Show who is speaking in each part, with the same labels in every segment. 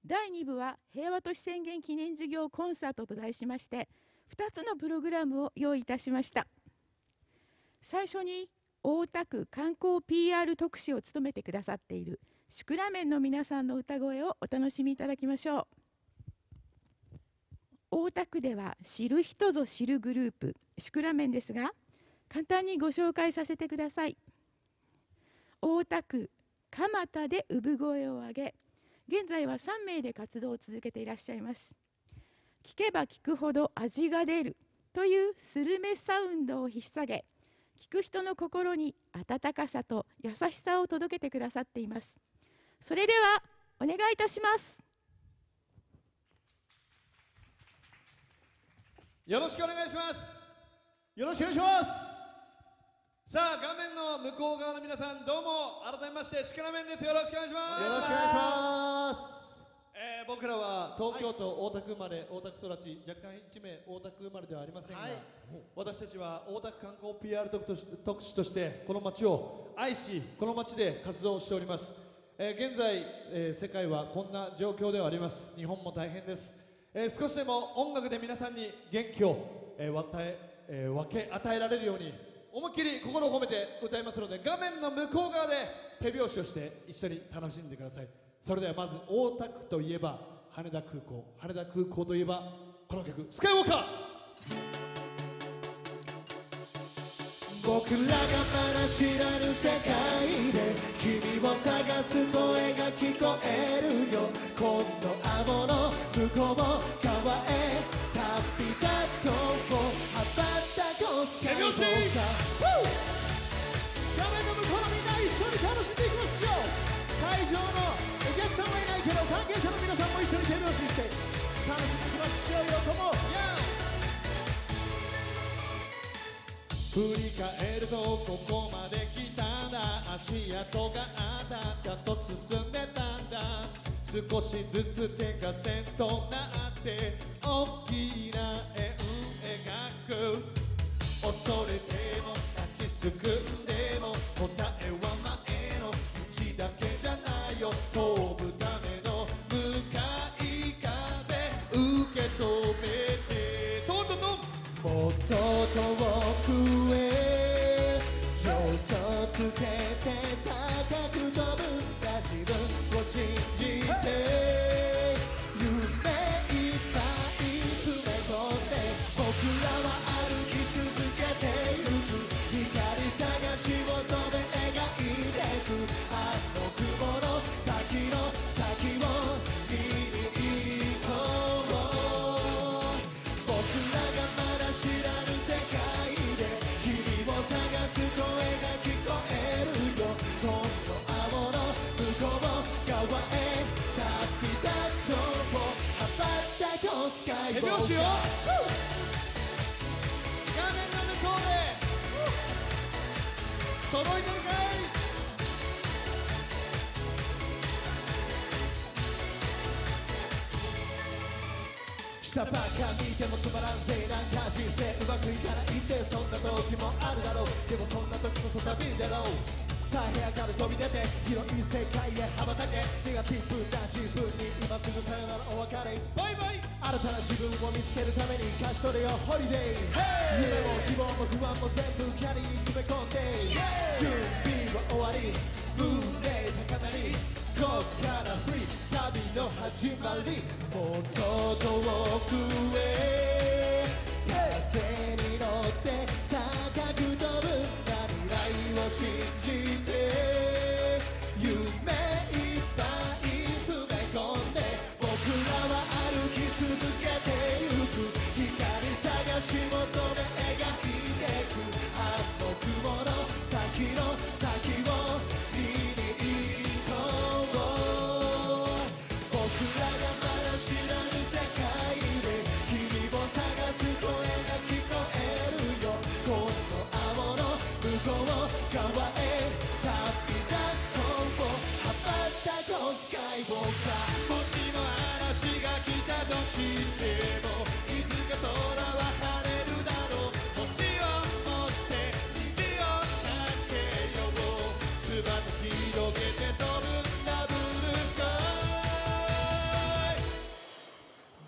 Speaker 1: 第2部は平和都市宣言記念事業コンサートと題しまして2つのプログラムを用意いたしました。最初に大田区観光 PR 特使を務めてくださっているシクラメンの皆さんの歌声をお楽しみいただきましょう。大田区では知る人ぞ知るグループシクラメンですが、簡単にご紹介させてください。大田区蒲田で産声を上げ、現在は3名で活動を続けていらっしゃいます。聞けば聞くほど味が出るというスルメサウンドを引っ提げ、聞く人の心に温かさと優しさを届けてくださっています。それではお願いいたします。
Speaker 2: よろしくお願いします。
Speaker 3: よろしくお願いします。
Speaker 2: さあ、画面の向こう側の皆さん、どうも改めましてシクラメンです。よろしくお願いします。
Speaker 3: よろしくお願いします。
Speaker 2: 僕らは東京都大田区生まれ、大田区育ち、若干1名大田区生まれではありませんが、私たちは大田区観光 PR 特使としてこの街を愛し、この街で活動しております。現在、世界はこんな状況ではあります。日本も大変です。少しでも音楽で皆さんに元気を、分け与えられるように思いっきり心を込めて歌いますので、画面の向こう側で手拍子をして一緒に楽しんでください。それではまず大田区といえば羽田空港、羽田空港といえばこの曲、スカイウォーカー。
Speaker 3: 僕らがまだ知らぬ世界で君を探す声が聞こえるよ。今度青の向こうも川へ旅立とう。羽ばたこうスカイウォーカー。画面の向こうのみんな一緒に楽しんでいきますよ。会場のお客さんはいないけど関係者の皆さんも一緒に手拍子して楽しんでいきますよ。よとも
Speaker 2: 振り返るとここまで来たんだ。足跡があった、ちゃんと進んでたんだ。少しずつ手が線となって大きな円描く。恐れても立ちすくんでも答えは前の道だけじゃないよ。飛ぶための向かい風受け止めてトントントン。
Speaker 3: もっと遠くへ助走つけて高く飛ぶんだ。自分を信じて夢いっぱい詰め込んで僕らは歩き続けてゆく。光探し求め描いてく。あの雲の先の先を見に行こう。僕らがまだ知らぬ世界で君を探す声が聞こえるよ。今度青の向こう側へ旅立とう。羽ばたこうスカイウォーカー。
Speaker 2: 画面の向こうで揃いてるかい。
Speaker 3: 下ばっか見てもつまらんせいなんか人生うまくいかないってそんな時もあるだろう。でもそんな時こそ旅に出ろう。さあ部屋から飛び出て広い世界へ羽ばたけ。ネガティブな自分に今すぐさよならお別れ。
Speaker 2: バイバイ。
Speaker 3: 新たな自分を見つけるために勝ち取れよホリデー。夢も希望も不安も全部キャリーに詰め込んで準備は終わりブーレイ高鳴りこっからフリー旅の始まり。もっと遠くへ風に乗って高く飛ぶんだ。未来を信じて夢いっぱい詰め込んで僕らは歩き続けてゆく。光探し求め描いてく。あの雲の先の先を見に行こう。僕らがまだ知らぬ世界で君を探す声が聞こえるよ。今度青の向こう側へ旅立とう。羽ばたこうスカイウォーカー。
Speaker 2: もしも嵐が来たとしてもいつか空は晴れるだろう。星を持って虹をかけよう。翼広げて飛ぶんだブルースカイ。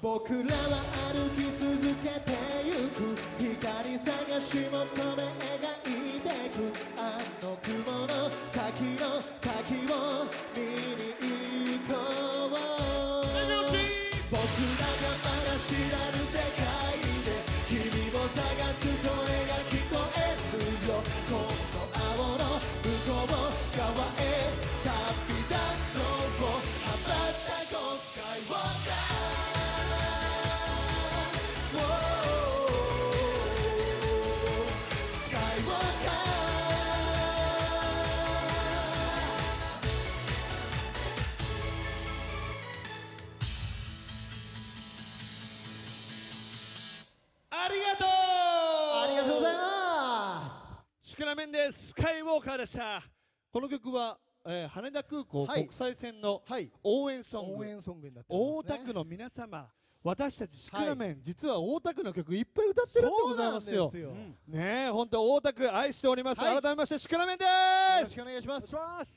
Speaker 3: 僕らは歩き続けてゆく光探し求め描いてくあの雲の先の先を見に行こう僕らがまだ知らぬ世界で君を探す声が聞こえるよこの青の向こう側へ旅立とう羽ばたこうスカイウォーカー
Speaker 2: ありがとう。
Speaker 3: ありがとうございます。
Speaker 2: シクラメンです。スカイウォーカーでした。この曲は、羽田空港国際線の応援ソング、
Speaker 3: 応援ソングになってますね。
Speaker 2: 大田区の皆様、私たちシクラメン、実は大田区の曲いっぱい歌ってるんでございますよ。ねえ、本当大田区愛しております。改めましてシクラメンです。
Speaker 3: よろしくお願いします。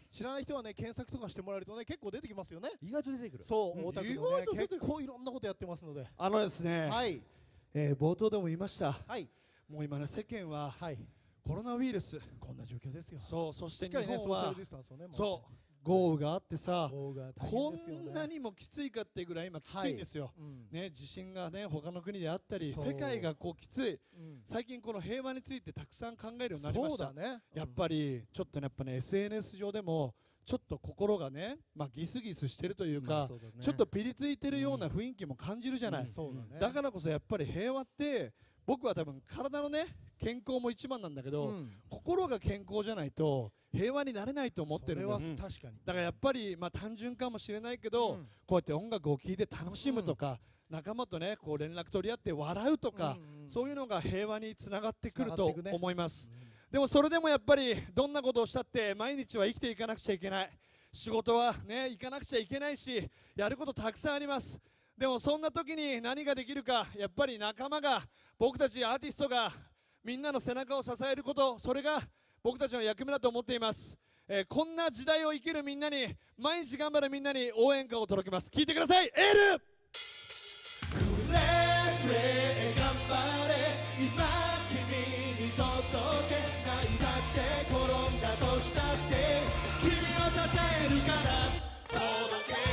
Speaker 3: 知らない人はね、検索とかしてもらえるとね、結構出てきますよね。
Speaker 2: 意外と出てくる。
Speaker 3: そう、大田区のね、結構いろんなことやってますので。
Speaker 2: ですね、冒頭でも言いました。もう今ね、世間はコロナウイルス、
Speaker 3: こんな状況ですよ。
Speaker 2: そう、そして日本は
Speaker 3: そう。
Speaker 2: 豪雨があってさ、
Speaker 3: こ
Speaker 2: んなにもきついかっていうぐらい今きついんですよ、ね、地震がね他の国であったり世界がこうきつい、最近この平和についてたくさん考えるようになりました。やっぱりちょっとね、SNS 上でもちょっと心がね、ギスギスしてるというか、ちょっとピリついてるような雰囲気も感じるじゃない、だからこそやっぱり平和って僕は多分体のね健康も一番なんだけど、心が健康じゃないと平和になれないと思ってるんです。
Speaker 3: 確かに。
Speaker 2: だからやっぱり単純かもしれないけど、こうやって音楽を聴いて楽しむとか、仲間とねこう連絡取り合って笑うとか、そういうのが平和につながってくると思います。でもそれでもやっぱりどんなことをしたって毎日は生きていかなくちゃいけない、仕事はね行かなくちゃいけないし、やることたくさんあります。でもそんな時に何ができるか、やっぱり仲間が、僕たちアーティストがみんなの背中を支えること、それが僕たちの役目だと思っています。こんな時代を生きるみんなに、毎日頑張るみんなに応援歌を届けます。聴いてください。エール。
Speaker 3: フレフレ頑張れ、今君に届け、泣いたって転んだとしたって君を支えるから届け。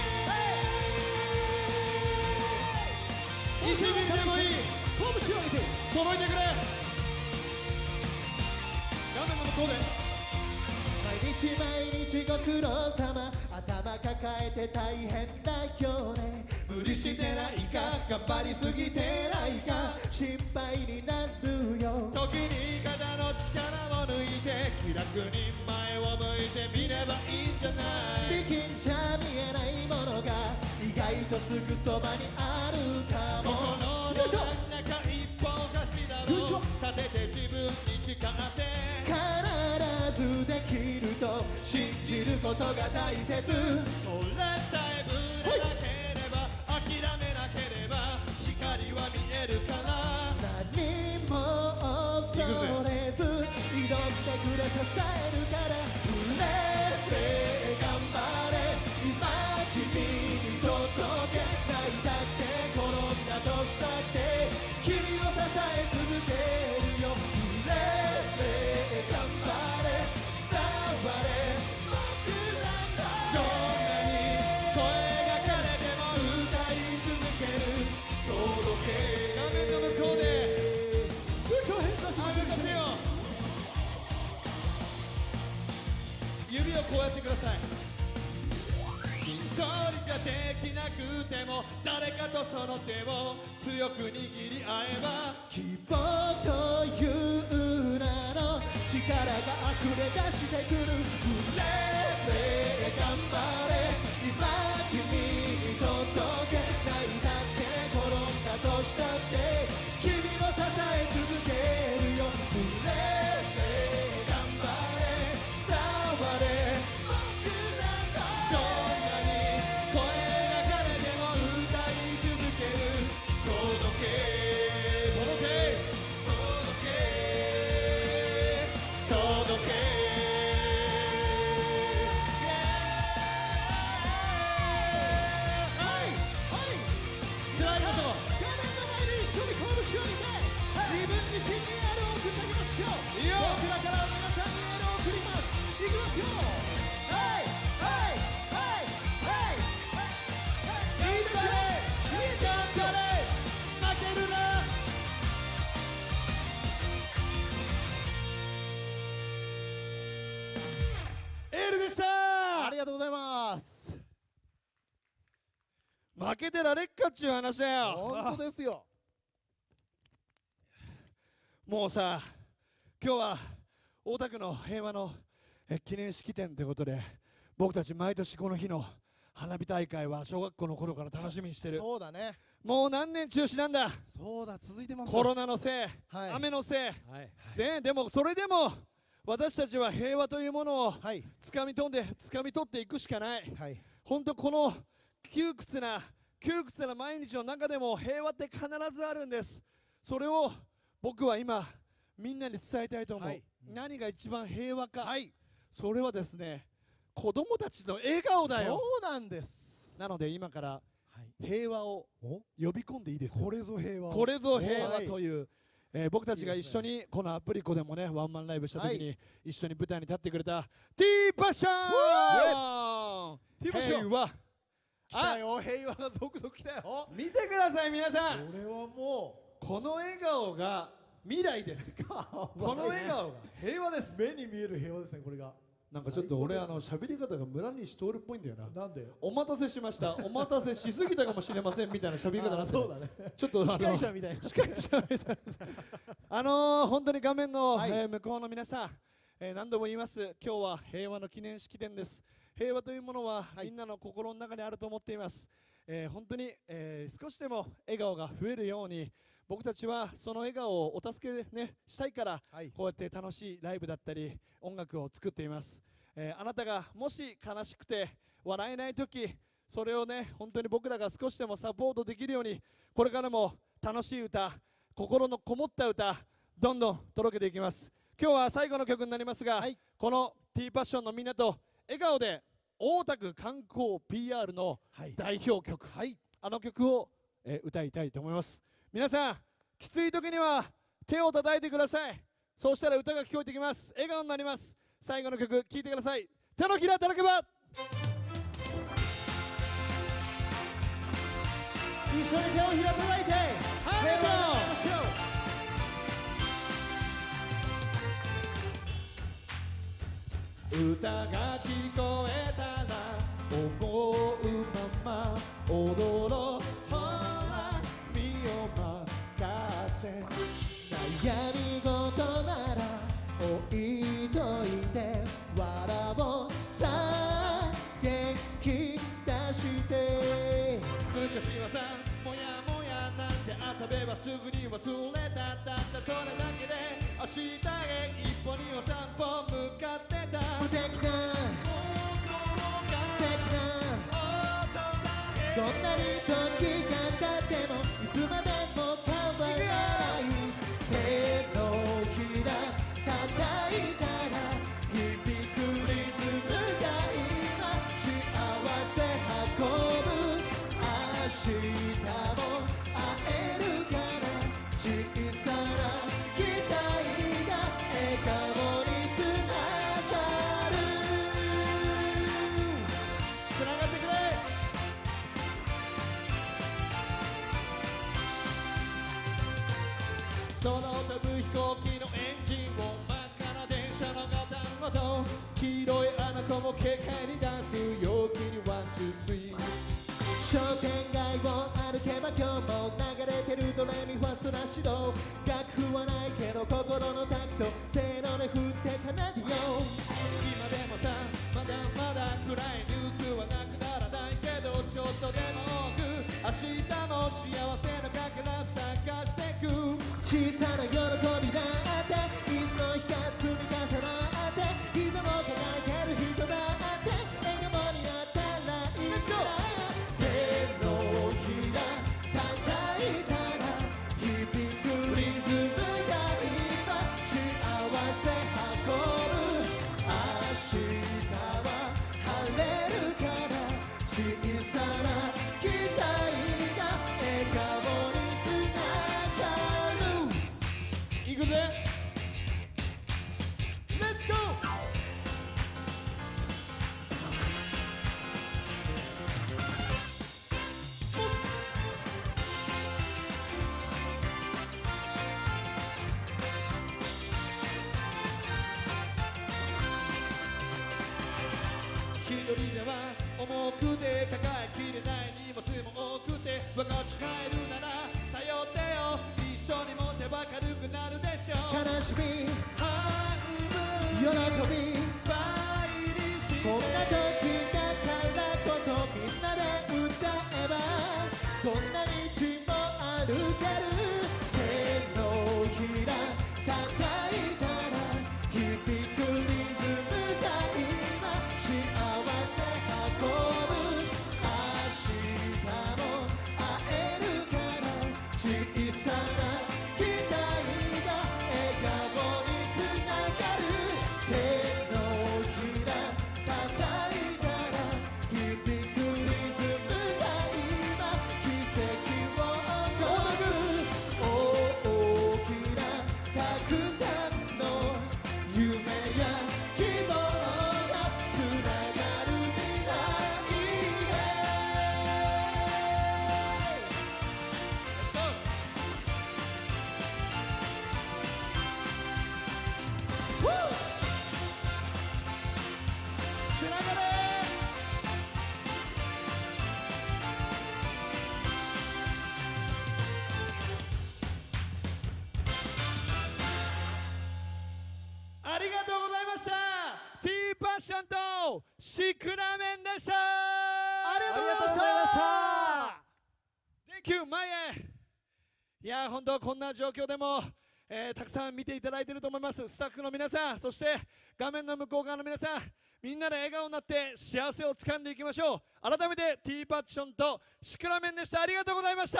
Speaker 2: 1ミリでもいい、
Speaker 3: 拳を上げて
Speaker 2: 届いてくれ。画面の向こうで
Speaker 3: 毎日ご苦労様、頭抱えて大変だよね。無理してないか、頑張りすぎてないか、心配になるよ。
Speaker 2: 時に肩の力を抜いて気楽に前を向いてみればいいんじゃない。
Speaker 3: 力んじゃ見えないものが意外とすぐそばにあるかも。
Speaker 2: 心の真ん中一歩頭を立てて自分に誓って
Speaker 3: 必ずできると信じることが大切。
Speaker 2: それさえぶれなければ諦めなければ光は見えるから、
Speaker 3: 何も恐れず挑んでくれ支えるから。フレフレ頑張れ、今君に届け、泣いたって転んだとしたって君を支え続けるよ。フレフレ頑張れ、伝われ僕らの。
Speaker 2: どんなに声が枯れても歌い続ける、届け。画面の向こうで上げた手を、指をこうやってください。一人じゃできなくても誰かとその手を強く握り合えば、
Speaker 3: 希望という名の力が溢れ出してくる。フレフレ頑張れ、今君に届け、泣いたって転んだとしたって君を支え続けるよ。フレフレ頑張れ、伝われ僕らの。
Speaker 2: どんなに声が枯れても歌い続ける、届け届け届け届け。
Speaker 3: 自身にエールを送ってあげましょう。
Speaker 2: いいよ
Speaker 3: 僕らから皆さんにエールを送ります。いきますよ。はいはいはいはいはい、いいですよ。
Speaker 2: 頑張れ負けるな。エールでした。
Speaker 3: ありがとうございます。
Speaker 2: 負けてられっかっちゅう話だよ。
Speaker 3: 本当ですよ。
Speaker 2: もうさ、今日は大田区の平和の記念式典ということで、僕たち毎年この日の花火大会は小学校の頃から楽しみにしてる。
Speaker 3: そうだね。
Speaker 2: もう何年中止なんだ。
Speaker 3: そうだ、続いてます。
Speaker 2: コロナのせい、
Speaker 3: はい、
Speaker 2: 雨のせい、
Speaker 4: はい
Speaker 2: でもそれでも私たちは平和というものを
Speaker 3: はい
Speaker 2: 掴み取っていくしかない。
Speaker 3: はい
Speaker 2: 本当この窮屈な毎日の中でも平和って必ずあるんです。それを僕は今みんなに伝えたいと思う、
Speaker 3: はい、
Speaker 2: 何が一番平和か、
Speaker 3: はい、
Speaker 2: それはですね、子供たちの笑顔だよ。
Speaker 3: そうなんです。
Speaker 2: なので今から平和を呼び込んでいいですか。
Speaker 3: これぞ平和。
Speaker 2: これぞ平和という、
Speaker 3: はい、
Speaker 2: 僕たちが一緒にこのアプリコでもねワンマンライブした時に、
Speaker 3: はい、
Speaker 2: 一緒に舞台に立ってくれた T パッション、平和、
Speaker 3: 来たよ、平和が続々来たよ。
Speaker 2: 見てください皆さん、
Speaker 3: これはも
Speaker 2: この笑顔が未来です。この笑顔が平和です。
Speaker 3: 目に見える平和ですね、これが。
Speaker 2: なんかちょっと俺喋り方が村西徹っぽいんだよな。
Speaker 3: なんで？
Speaker 2: お待たせしました、お待たせしすぎたかもしれませんみたいな喋り方になってる。
Speaker 3: そうだね。
Speaker 2: ちょっと
Speaker 3: 司会者みたいな。
Speaker 2: 司会者みたいな本当に画面の、
Speaker 3: はい
Speaker 2: 向こうの皆さん、何度も言います、今日は平和の記念式典です。平和というものは、
Speaker 3: はい、
Speaker 2: みんなの心の中にあると思っています。本当に、少しでも笑顔が増えるように、僕たちはその笑顔をお助け、したいから、
Speaker 3: はい、
Speaker 2: こうやって楽しいライブだったり音楽を作っています。あなたがもし悲しくて笑えないとき、それを本当に僕らが少しでもサポートできるように、これからも楽しい歌、心のこもった歌、どんどん届けていきます。今日は最後の曲になりますが、
Speaker 3: はい、
Speaker 2: この T パッションのみんなと笑顔で大田区観光 PR の代表曲、
Speaker 3: はい、
Speaker 2: あの曲を、歌いたいと思います。皆さん、きつい時には手を叩いてください。そうしたら歌が聞こえてきます。笑顔になります。最後の曲聴いてください。手のひら叩けば。
Speaker 3: 一緒に手をひら叩いて、
Speaker 2: 歌が聞こえたら思うまま踊ろう。ほら身を任せ、
Speaker 3: 悩み事なら置いといて、笑おうさあ元気出して。
Speaker 2: 昔はさ、もやもやなんて遊べばすぐに忘れた。たったそれだけで明日へ一歩には三歩向かってた。
Speaker 3: 無敵な素敵な、どんなに時が経ってもいつまでも変わらない。手のひら叩いたら響くリズムが今幸せ運ぶ。明日も会えるから小さな期待が笑顔につながる。
Speaker 2: つながってくれ。空を飛ぶ飛行機のエンジン音、真っ赤な電車のガタンゴトン、黄色いあの子も軽快にダンス、陽気にワンツースリー。
Speaker 3: 商店街を歩けば今日も流れてるドレミファソラシド。楽譜はないけど心のタクト、せーので振って奏でよう。
Speaker 2: 今でもさ、まだまだ暗いニュースはなくならないけど、ちょっとでも多く明日も幸せのかけら探してく。
Speaker 3: 小さな喜びだっていつの日か積み重なって、膝も抱えてる人だって笑顔になったらいいから。手のひら叩いたら響くリズムが今幸せ運ぶ。明日は晴れるから小さな期待が笑顔
Speaker 2: ちゃんとシクラメンでした。
Speaker 3: ありがとうございました。
Speaker 2: Thank you 前へ。いや本当こんな状況でも、たくさん見ていただいていると思います。スタッフの皆さん、そして画面の向こう側の皆さん、みんなで笑顔になって幸せをつかんでいきましょう。改めてティーパッションとシクラメンでした。ありがとうございました。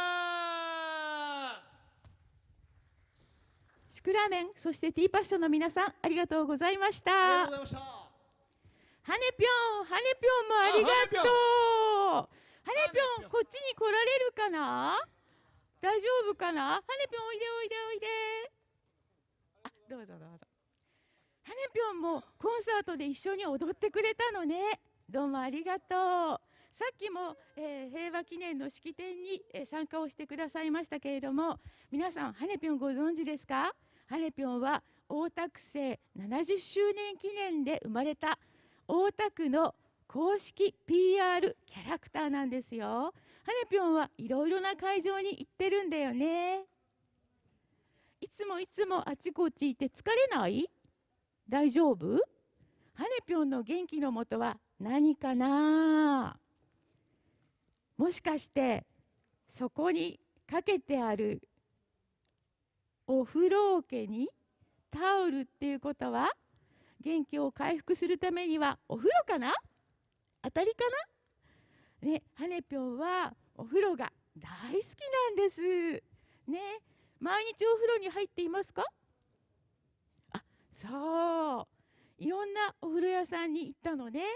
Speaker 1: シクラメン、そしてティーパッションの皆さん、ありがとうございました。
Speaker 3: ありがとうございました。
Speaker 1: ハネぴょん、ハネぴょんもありがとう。ハネぴょん、こっちに来られるかな。大丈夫かな。ハネぴょん、おいでおいでおいで。あ、どうぞどうぞ。ハネぴょんもコンサートで一緒に踊ってくれたのね。どうもありがとう。さっきも、平和記念の式典に、参加をしてくださいましたけれども、皆さんハネぴょんご存知ですか。ハネぴょんは大田区政70周年記念で生まれた大田区の公式 PR キャラクターなんですよ。ハネぴょんはいろいろな会場に行ってるんだよね。いつもあちこち行って疲れない？大丈夫？ハネぴょんの元気のもとは何かな？もしかしてそこにかけてあるお風呂桶にタオルっていうことは、元気を回復するためにはお風呂かな？当たりかな？ね、ハネぴょんはお風呂が大好きなんですね。毎日お風呂に入っていますか？あ、そう、いろんなお風呂屋さんに行ったのね。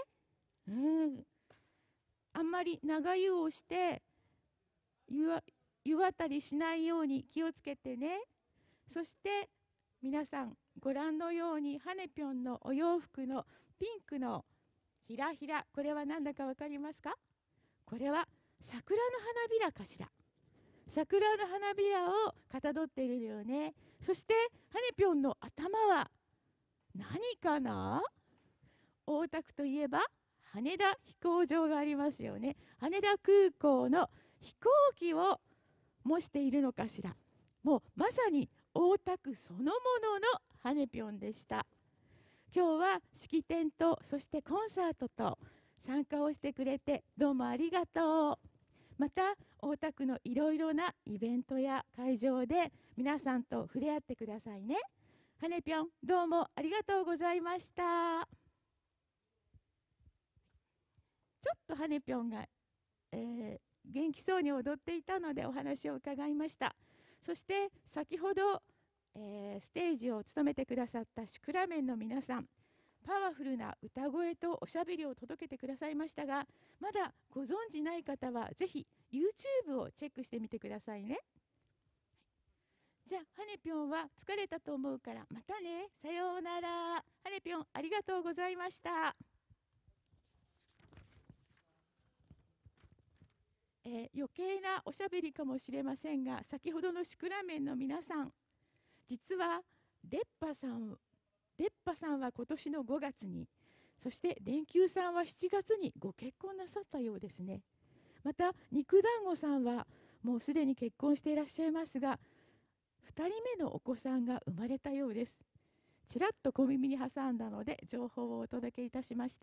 Speaker 1: あんまり長湯をして湯あたりしないように気をつけてね。そして皆さんご覧のようにハネぴょんのお洋服のピンクのひらひら、これは何だか分かりますか？これは桜の花びらかしら。桜の花びらをかたどっているよね。そしてハネぴょんの頭は何かな？大田区といえば羽田飛行場がありますよね。羽田空港の飛行機を模しているのかしら。もうまさに大田区そのもののハネぴょんでした。今日は式典とそしてコンサートと参加をしてくれてどうもありがとう。また大田区のいろいろなイベントや会場で皆さんと触れ合ってくださいね。ハネぴょん、どうもありがとうございました。ちょっとハネぴょんが、元気そうに踊っていたのでお話を伺いました。そして先ほど、ステージを務めてくださったシクラメンの皆さん、パワフルな歌声とおしゃべりを届けてくださいましたが、まだご存じない方はぜひ YouTube をチェックしてみてくださいね。じゃあハネぴょんは疲れたと思うからまたね。さようなら。ハネぴょん、ありがとうございました。余計なおしゃべりかもしれませんが、先ほどのシクラメンの皆さん、実はデッパさんは今年の5月に、そして電球さんは7月にご結婚なさったようですね。また肉団子さんはもうすでに結婚していらっしゃいますが、2人目のお子さんが生まれたようです。ちらっと小耳に挟んだので情報をお届けいたしました。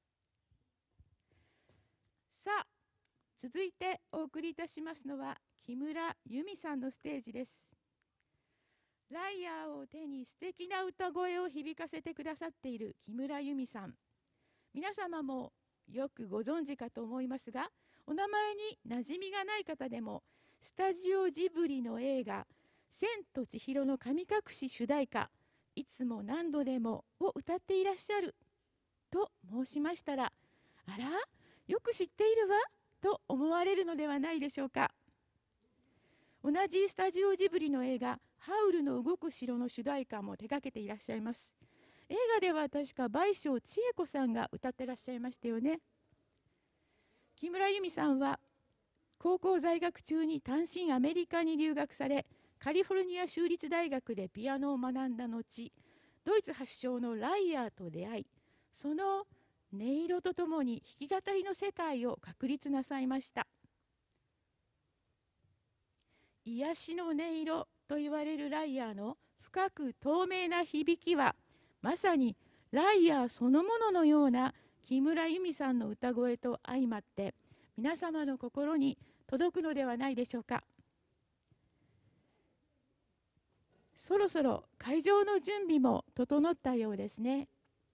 Speaker 1: さあ、続いてお送りいたしますのは木村由美さんのステージです。ライアーを手に素敵な歌声を響かせてくださっている木村由美さん、皆様もよくご存知かと思いますが、お名前に馴染みがない方でもスタジオジブリの映画千と千尋の神隠し主題歌いつも何度でもを歌っていらっしゃると申しましたら、あら、よく知っているわと思われるのではないでしょうか。同じスタジオジブリの映画ハウルの動く城の主題歌も手掛けていらっしゃいます。映画では確か倍賞千恵子さんが歌ってらっしゃいましたよね。木村由美さんは高校在学中に単身アメリカに留学され、カリフォルニア州立大学でピアノを学んだ後、ドイツ発祥のライアーと出会い、その音色とともに弾き語りの世界を確立なさいました。癒しの音色と言われるライアーの深く透明な響きは、まさにライアーそのもののような木村由美さんの歌声と相まって皆様の心に届くのではないでしょうか。そろそろ会場の準備も整ったようですね。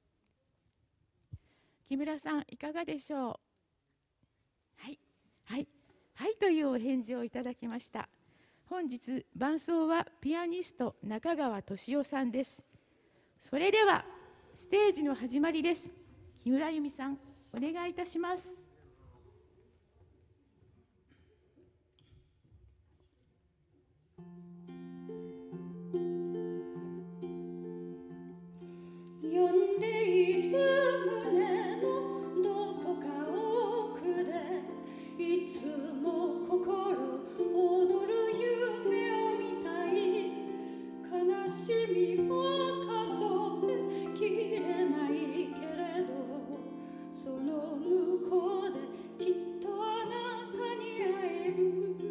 Speaker 1: 木村さんいかがでしょう。はいはいはいというお返事をいただきました。本日伴奏はピアニスト中川俊夫さんです。それではステージの始まりです。木村由美さんお願いいたします。
Speaker 4: 呼んでいる胸のどこか奥でいつも心躍る夢を見たい。悲しみを数えきれないけれどその向こうできっとあなたに会える。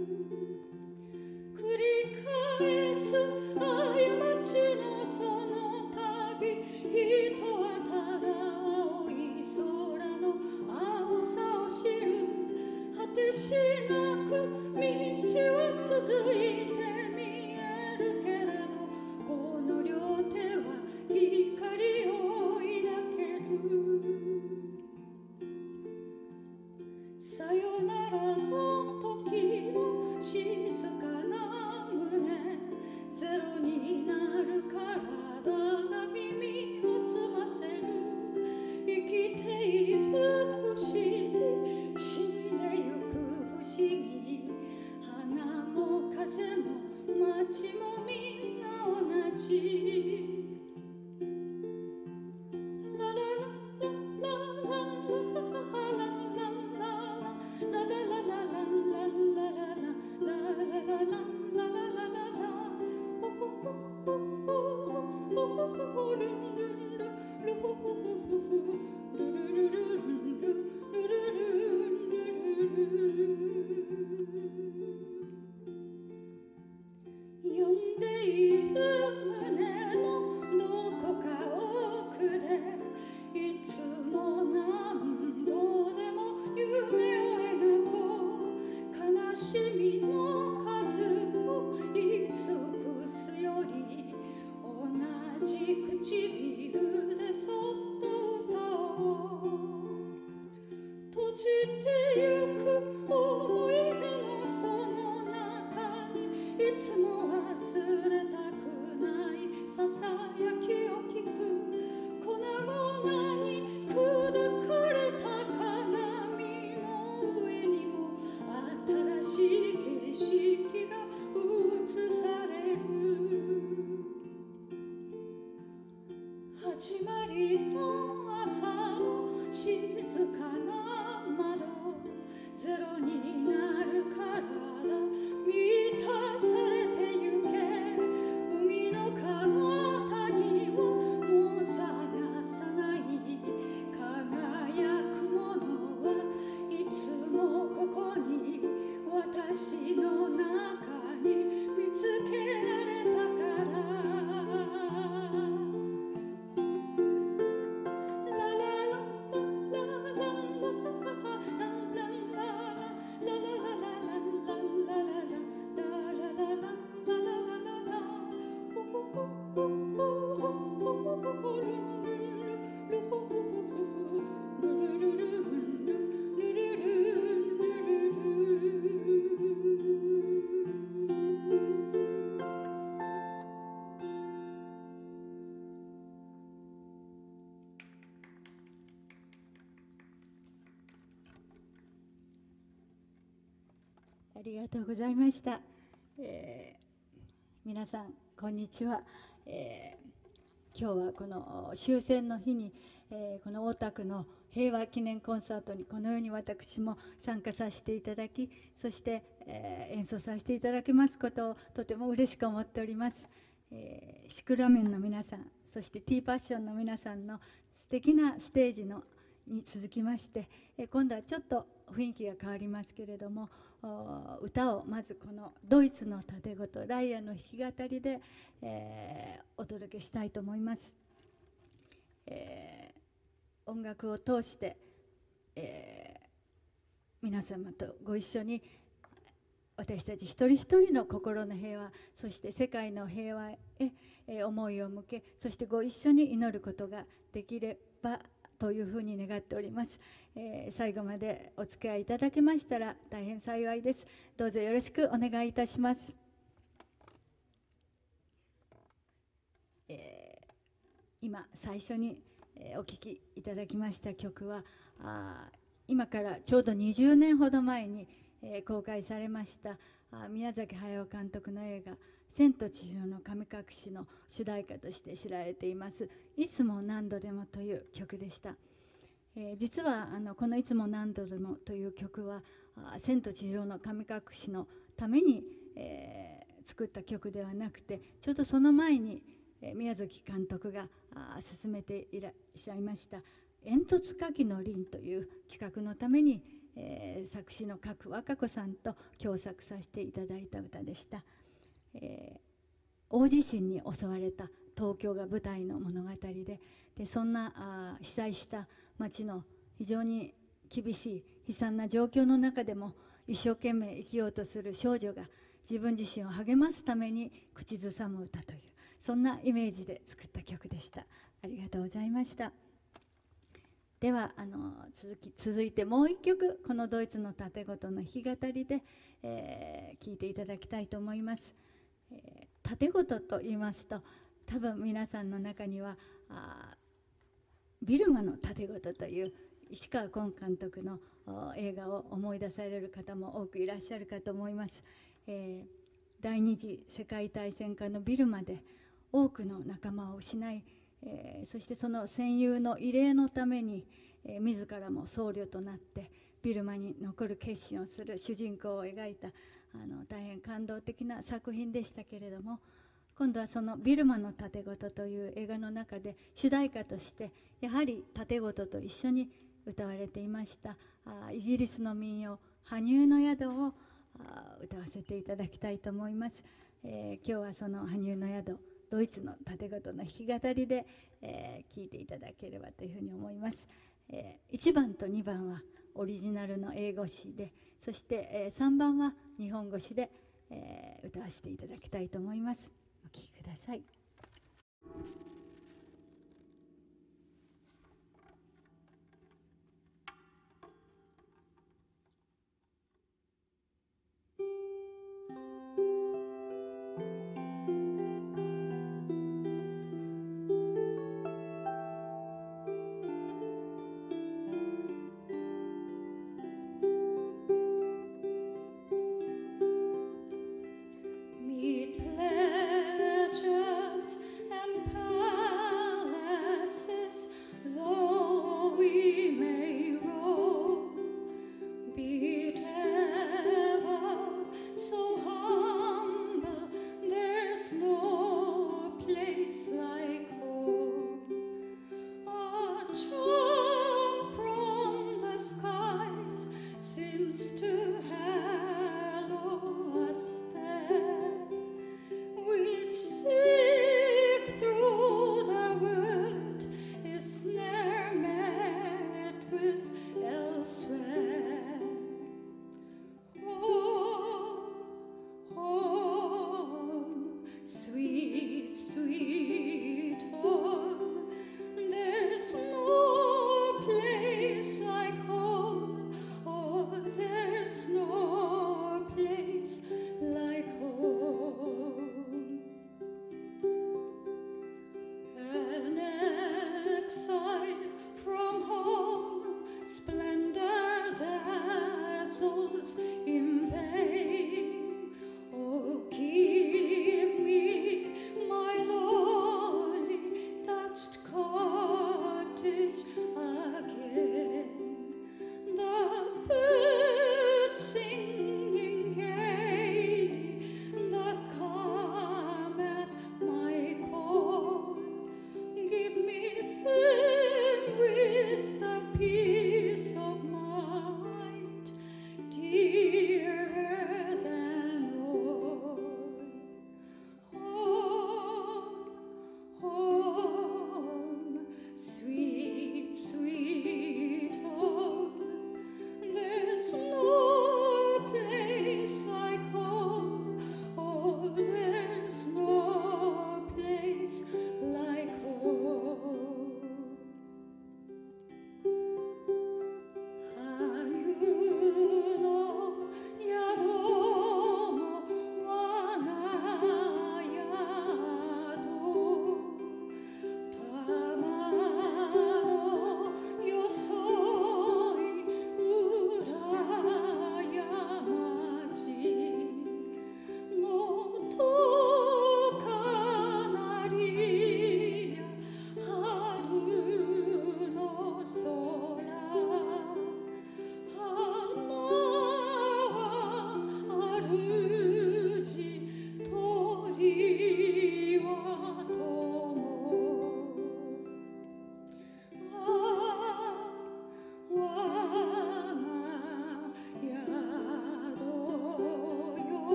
Speaker 4: 繰り返す過ちのその旅、人はただ青い空の青さを知る。果てしなく道は続いて見えるけれどこの両手は光を抱ける。さよならの時の静かな胸、ゼロになる体が耳を澄ませる。生きている不思議、死んでゆく不思議。花も風も街もみんな同じ。呼んでいる胸のどこか奥でいつも何度でも夢を描こう。悲しみの数を言い尽くすより同じ唇でそっと歌おう。閉じてゆく思い出のその中にいつも忘れたくないささやきを聞く。粉々に砕かれた鏡の上にも新しい景色が映される。始まりの朝の静かな窓、ゼロになる体満たされてゆけ。海の彼方にをもう探さない。輝くものはいつもここに私の中に見つけられたから。ありがとうございました。皆さんこんにちは。今日はこの終戦の日に、この大田区の平和記念コンサートにこのように私も参加させていただき、そして、演奏させていただきますことをとても嬉しく思っております。シクラメンの皆さん、そしてティーパッションの皆さんの素敵なステージに続きまして、今度はちょっと雰囲気が変わりますけれども、歌をまずこのドイツの竪琴ライアの弾き語りで、お届けしたいと思います。
Speaker 5: 音楽を通して、皆様とご一緒に私たち一人一人の心の平和、そして世界の平和へ、思いを向け、そしてご一緒に祈ることができればというふうに願っております。最後までお付き合いいただけましたら大変幸いです。どうぞよろしくお願いいたします。今最初に、お聴きいただきました曲は今からちょうど20年ほど前に、公開されました宮崎駿監督の映画「千と千尋の神隠し」の主題歌として知られています「いつも何度でも」という曲でした。実はこの「いつも何度でも」という曲は「千と千尋の神隠し」のために、作った曲ではなくて、ちょうどその前に、宮崎監督が進めていらっしゃいました「煙突柿の凛」という企画のために、作詞の角和歌子さんと共作させていただいた歌でした。大地震に襲われた東京が舞台の物語で、そんな被災した町の非常に厳しい悲惨な状況の中でも一生懸命生きようとする少女が自分自身を励ますために口ずさむ歌という、そんなイメージで作った曲でした。ありがとうございました。では続いてもう一曲、このドイツの竪琴の弾き語りで、聴いていただきたいと思います。竪琴と言いますと、多分皆さんの中にはビルマの竪琴という市川崑監督の映画を思い出される方も多くいらっしゃるかと思います。第二次世界大戦下のビルマで多くの仲間を失い、そしてその戦友の慰霊のために、自らも僧侶となってビルマに残る決心をする主人公を描いた大変感動的な作品でしたけれども、今度はその「ビルマの竪琴」という映画の中で主題歌としてやはり竪琴と一緒に歌われていましたイギリスの民謡「羽生の宿」を歌わせていただきたいと思います。今日はその羽生の宿、ドイツの竪琴の弾き語りで、聴いていただければというふうに思います。1番と2番はオリジナルの英語詞で、そして、3番は日本語詞で、歌わせていただきたいと思います。お聴きください。
Speaker 4: Meet pleasures and palaces, though we may roam, be it ever so humble, there's no place like home. A charm from the skies seems to hallow us there. We'd seek through the world, is ne'er met with elsewhere. Home, home, sweet, sweet home. There's no place like home. Oh, there's no place like home. An exile from home, splendor dazzles in vain. Oh, give me my lowly thatched cottage again. The birds singing gaily that come at my call. Give me them with a peace of mind, dearer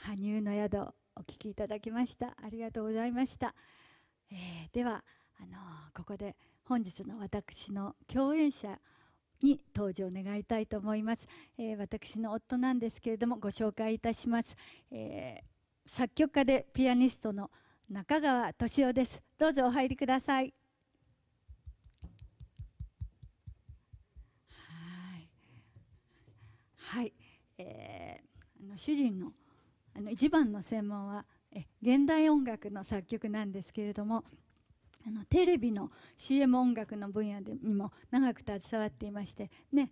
Speaker 5: 羽生の宿お聴きいただきました。ありがとうございました。ではここで本日の私の共演者に登場願いたいと思います。私の夫なんですけれどもご紹介いたします。作曲家でピアニストの中川俊夫です。どうぞお入りください。はい、主人の一番の専門は現代音楽の作曲なんですけれども、テレビの CM 音楽の分野にも長く携わっていましてね、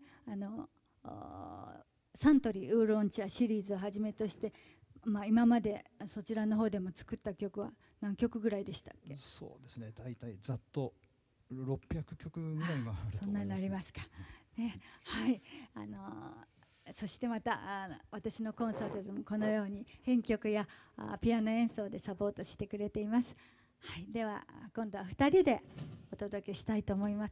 Speaker 5: サントリーウーロン茶シリーズをはじめとして、今までそちらの方でも作った曲は何曲ぐらいでしたっけ？
Speaker 6: そうですね、大体ざっと600曲ぐらいはあると思います。
Speaker 5: そんなになりますか、ね、はい。そしてまた私のコンサートでもこのように編曲やピアノ演奏でサポートしてくれています。はい、では今度は2人でお届けしたいと思います。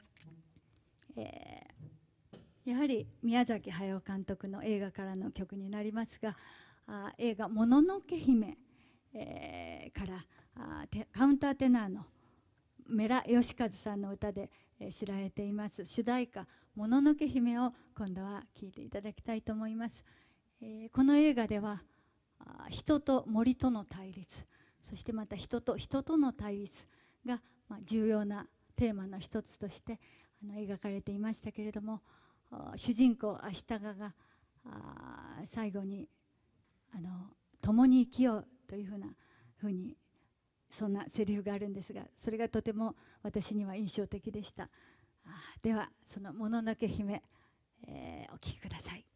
Speaker 5: やはり宮崎駿監督の映画からの曲になりますが、映画「もののけ姫」からカウンターテナーのメラ義和さんの歌で知られています主題歌「もののけ姫」を今度は聴いていただきたいと思います。この映画では人と森との対立、そしてまた人と人との対立が重要なテーマの一つとして描かれていましたけれども、主人公アシタカが最後に共に生きようというふうにそんなセリフがあるんですが、それがとても私には印象的でした。ではその「もののけ姫」お聴きください。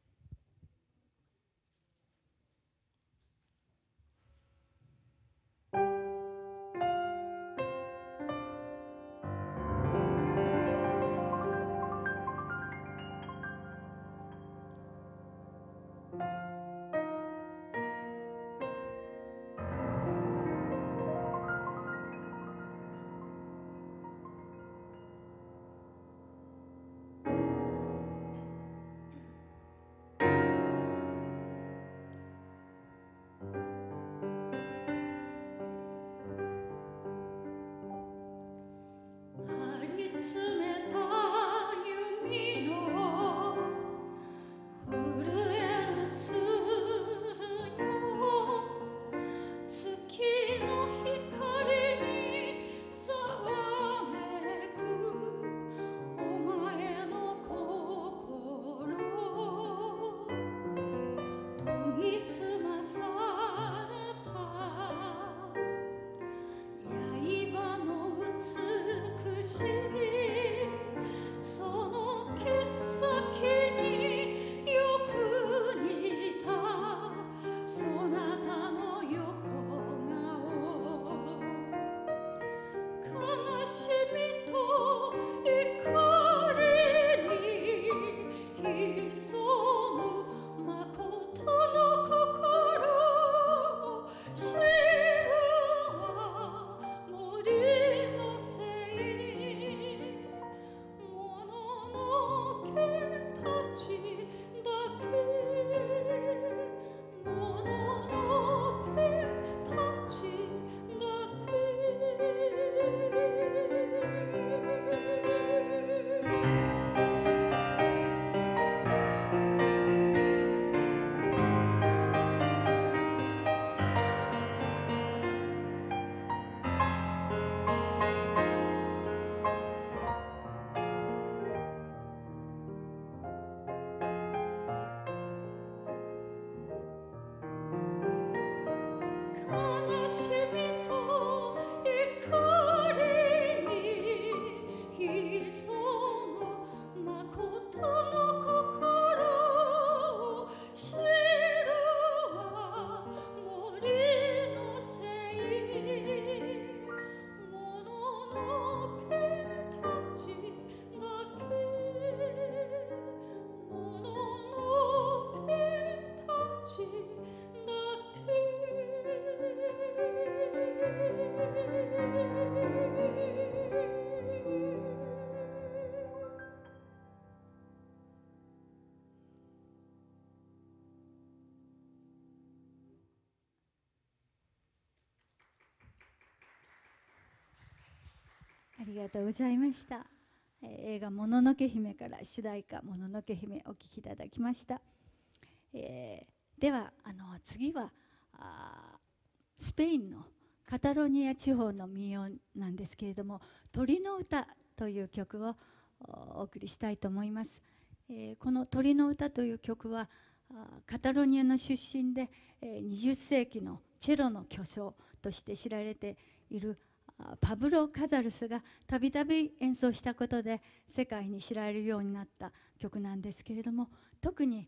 Speaker 5: ありがとうございました。映画「もののけ姫」から主題歌「もののけ姫」お聴きいただきました。では次はスペインのカタロニア地方の民謡なんですけれども「鳥の歌」という曲をお送りしたいと思います。この「鳥の歌」という曲はカタロニアの出身で20世紀のチェロの巨匠として知られているパブロ・カザルスがたびたび演奏したことで世界に知られるようになった曲なんですけれども、特に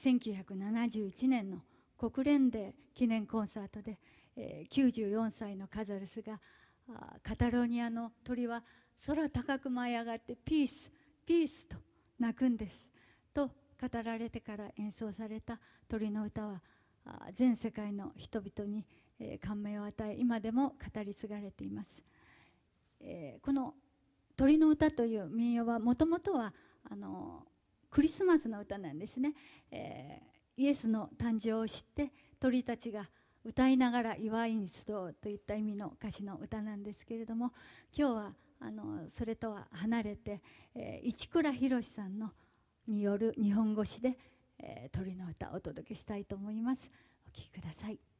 Speaker 5: 1971年の国連デー記念コンサートで94歳のカザルスがカタロニアの鳥は空高く舞い上がってピースピースと鳴くんですと語られてから演奏された鳥の歌は全世界の人々に感銘を与え今でも語り継がれています。この鳥の歌という民謡はもともとはクリスマスの歌なんですね。イエスの誕生を知って鳥たちが歌いながら祝いに集うといった意味の歌詞の歌なんですけれども、今日はそれとは離れて市倉博さんによる日本語詞で鳥の歌をお届けしたいと思います。お聴きください。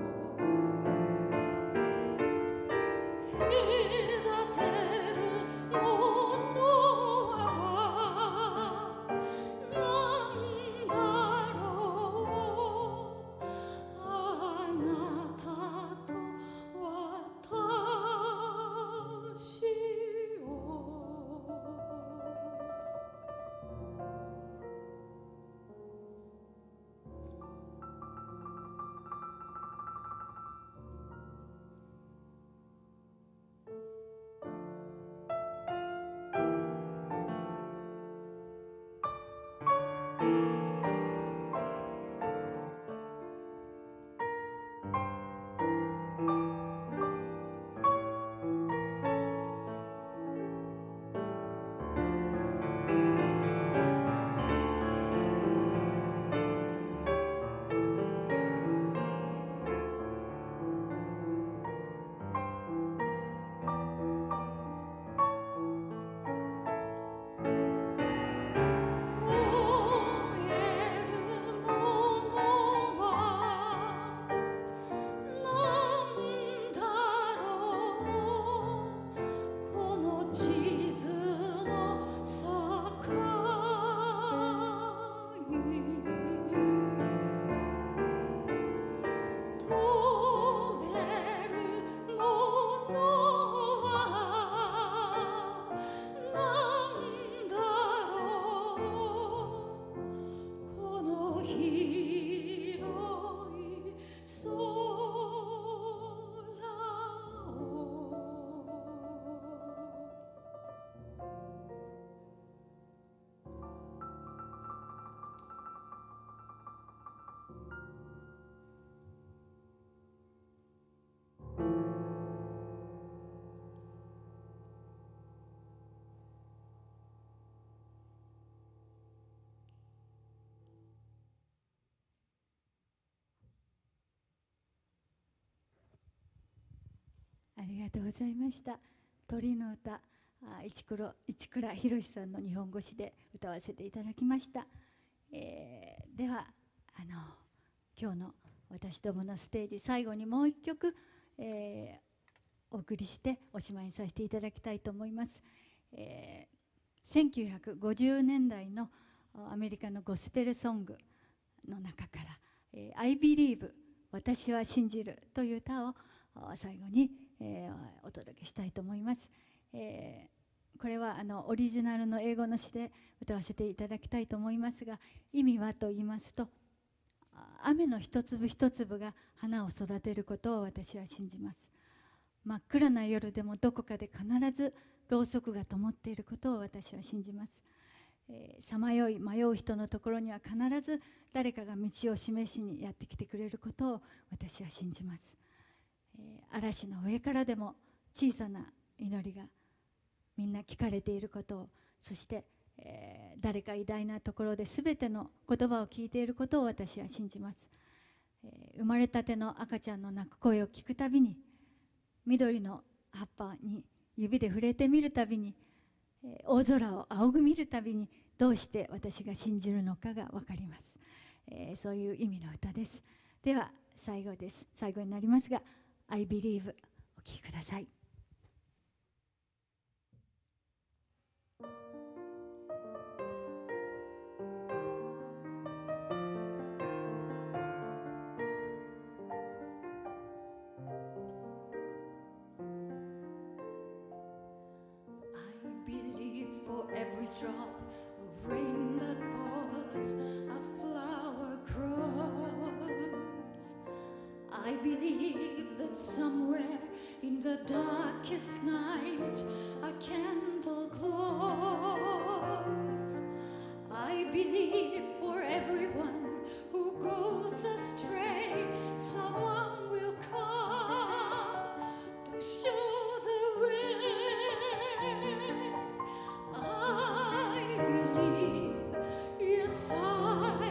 Speaker 4: 隔てる
Speaker 5: りがとうございました。鳥の歌、市倉博さんの日本語詞で歌わせていただきました。では今日の私どものステージ最後にもう一曲、お送りしておしまいにさせていただきたいと思います。1950年代のアメリカのゴスペルソングの中から「I Believe」私は信じるという歌を最後に、お届けしたいと思います。これはオリジナルの英語の詩で歌わせていただきたいと思いますが、意味はと言いますと、雨の一粒一粒が花を育てることを私は信じます。真っ暗な夜でもどこかで必ずろうそくが灯っていることを私は信じます。さまよい迷う人のところには必ず誰かが道を示しにやってきてくれることを私は信じます。嵐の上からでも小さな祈りがみんな聞かれていることを、そして、誰か偉大なところで全ての言葉を聞いていることを私は信じます。生まれたての赤ちゃんの泣く声を聞くたびに、緑の葉っぱに指で触れてみるたびに、大空を仰ぐ見るたびにどうして私が信じるのかが分かります。そういう意味の歌です。では最後になりますが、I Believe お聴きください。
Speaker 4: Every drop of rain that falls, a flower grows. I believe that somewhere in the darkest night a candle glows. I believe for everyone who goes astray, someone will come to show the way. I believe, yes I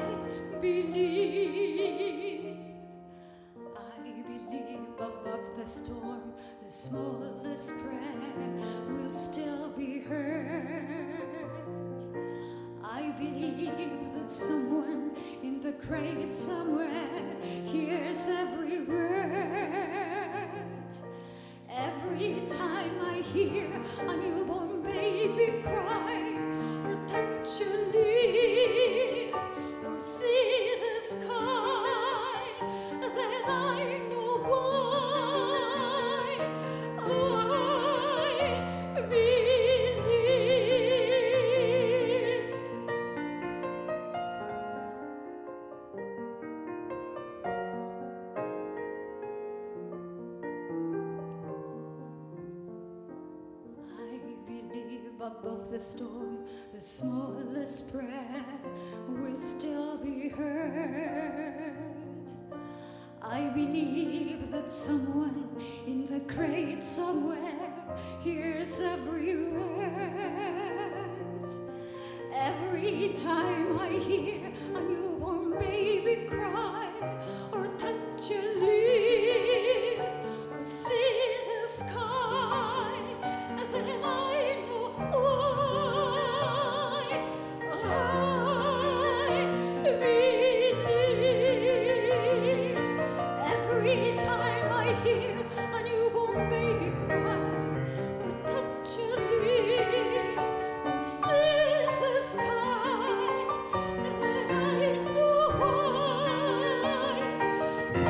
Speaker 4: believe. I believe above the storm, the smallest prayer will still be heard. I believe that someone in the crate somewhere hears every word. Every time I hear a newborn baby cry, or touch a leaf, or see the sky, then I know why I believe. Above the storm, the smallest prayer will still be heard. I believe that someone in the crate somewhere hears every word. Every time I hear a newborn baby cry, or touch a leaf, or see the sky, then I know why I believe. Every time I hear a newborn baby cry, or touch a leaf, or see the sky, then I know why I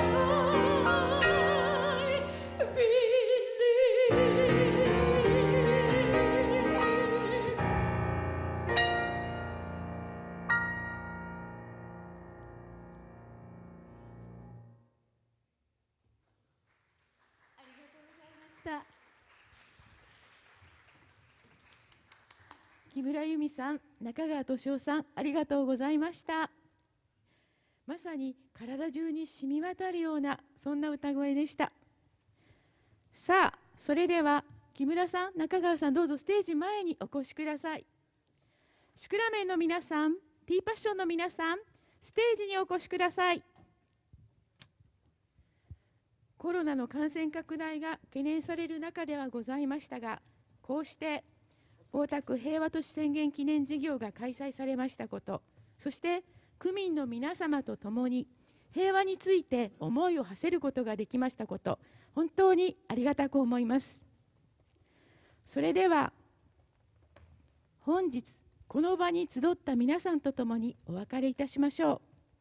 Speaker 1: 木村由美さん、中川俊夫さん、ありがとうございました。まさに体中に染み渡るようなそんな歌声でした。さあ、それでは木村さん、中川さん、どうぞステージ前にお越しください。シクラメンの皆さん、ティーパッションの皆さん、ステージにお越しください。 コロナの感染拡大が懸念される中ではございましたが、こうして大田区平和都市宣言記念事業が開催されましたこと、そして区民の皆様と共に平和について思いを馳せることができましたこと、本当にありがたく思います。それでは本日この場に集った皆さんと共にお別れいたしましょ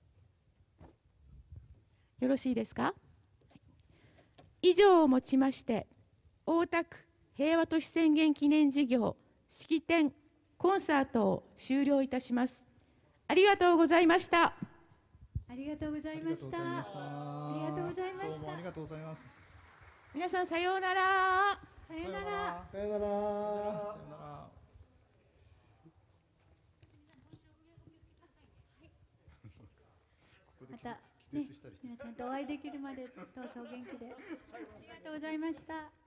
Speaker 1: う。よろしいですか。以上をもちまして大田区平和都市宣言記念事業式典コンサートを終了いたします。ありがとうございました。
Speaker 5: ありがとうございました。ありがとうございました。
Speaker 6: ありがとうございます。
Speaker 1: 皆さんさようなら。
Speaker 5: さようなら。
Speaker 3: さよなら。
Speaker 6: さようなら。
Speaker 5: またね、皆さんとお会いできるまでどうぞお元気で。ありがとうございました。